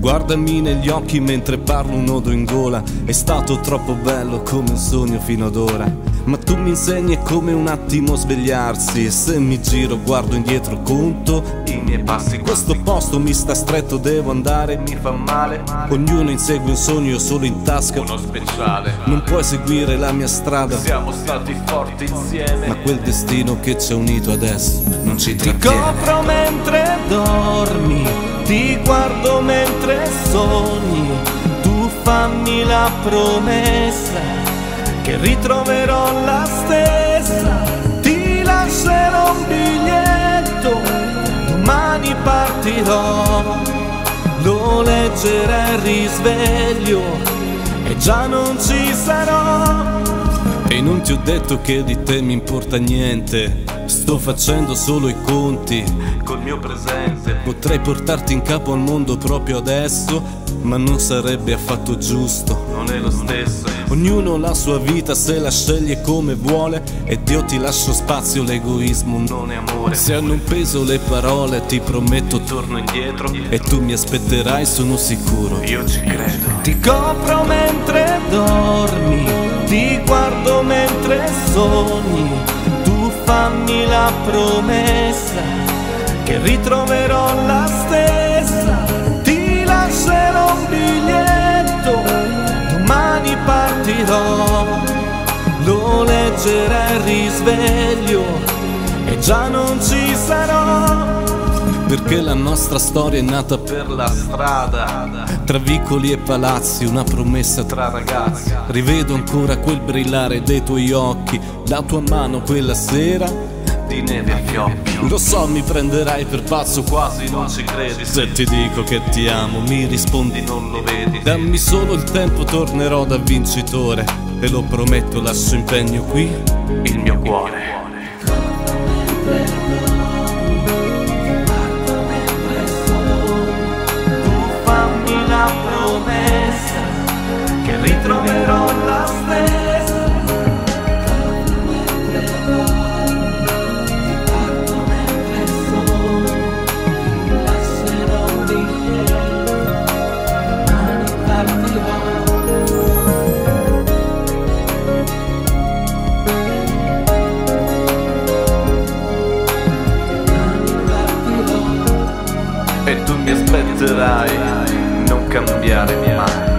Guardami negli occhi mentre parlo un nodo in gola. È stato troppo bello come un sogno fino ad ora. Ma tu mi insegni è come un attimo svegliarsi. E se mi giro guardo indietro conto i miei passi. Questo posto mi sta stretto, devo andare, mi fa male. Ognuno insegue un sogno, io solo in tasca uno speciale. Non puoi seguire la mia strada, Siamo stati forti insieme, ma quel destino che ci ha unito adesso non ci Ti trattiene. copro mentre dormi, ti guardo mentre sogni. Tu fammi la promessa che ritroverò la stessa. Ti lascerò un biglietto, domani partirò. Lo leggerai al risveglio e già non ci sarò. E non ti ho detto che di te mi importa niente. Sto facendo solo i conti col mio presente. Potrei portarti in capo al mondo proprio adesso, ma non sarebbe affatto giusto, non è lo stesso. Ognuno la sua vita se la sceglie come vuole. Ed io ti lascio spazio, l'egoismo non è amore. Se hanno un peso le parole ti prometto torno indietro. E tu mi aspetterai, sono sicuro, Io ci credo. Ti copro mentre dormi, ti guardo mentre sogni. Tu fammi la promessa che ritroverò la stessa. Ti lascerò un biglietto, domani partirò. Lo leggerai al risveglio e già non ci sarò. perché la nostra storia è nata per la strada, tra vicoli e palazzi, una promessa tra ragazzi. Rivedo ancora quel brillare dei tuoi occhi, la tua mano quella sera Di neve a fiocchi. Lo so, mi prenderai per pazzo, quasi non ci credi. Se ti dico che ti amo, mi rispondi non lo vedi. Dammi solo il tempo, tornerò da vincitore. Te lo prometto, lascio impegno qui Il mio cuore. La promessa che ritroverò la stessa. Parto mentre sono, lascerò di te, mani partirò. E tu mi aspetterai, non cambiare mai.